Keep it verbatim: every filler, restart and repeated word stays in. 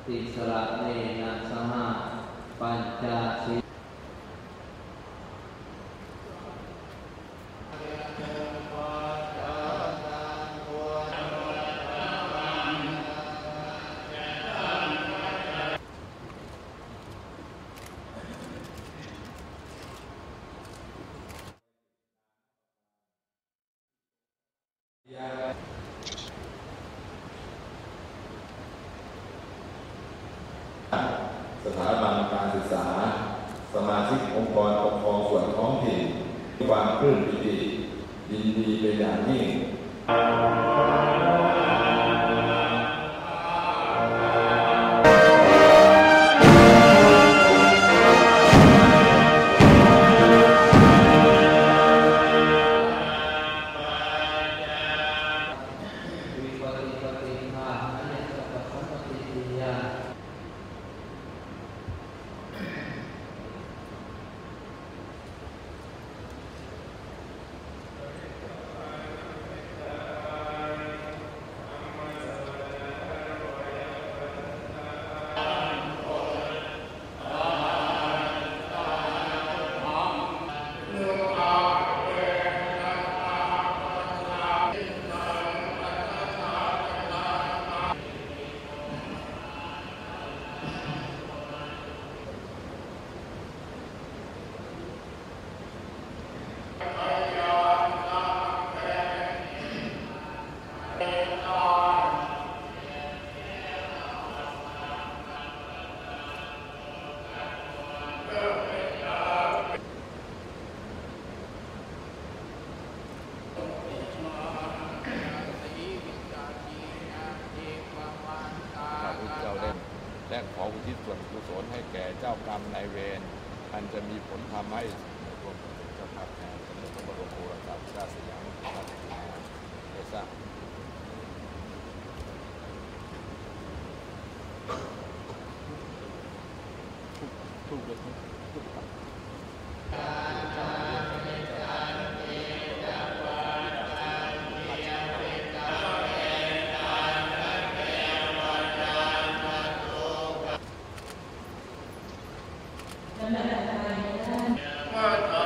ติสระเนนะสหปัญจศีสถาบันการศึกษาสมาชิกองค์กรปกครองส่วนท้องถิ่นมีความปลื้มปิติยินดีเป็นอย่างยิ่งและขออุทิศส่วนกุศลให้แก่เจ้ากรรมนายเวรอันจะมีผลทำให้รวมถึงเจ้าภาพงานสมเด็จพระบรมโอรสาธิราชสยามราชกุมารีได้ทราบทุกทุกทุกทุกครับ Terima kasih.